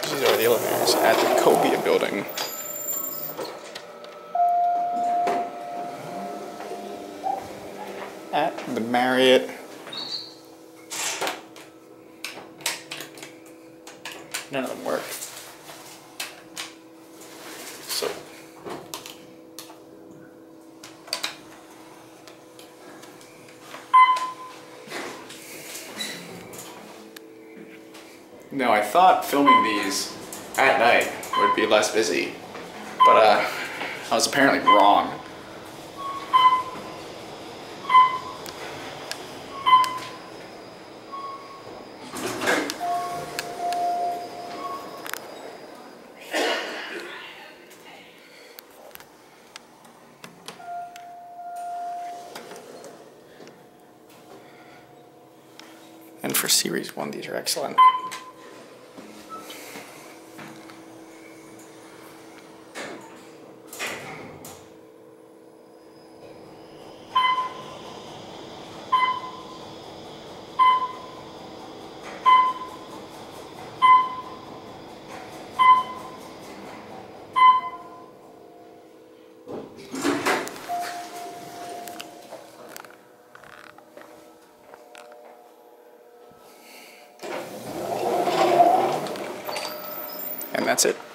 These are the elevators at the Cobia building. At the Marriott. None of them work. So. Now I thought filming these at night would be less busy, but I was apparently wrong. And for Series 1, these are excellent. And that's it.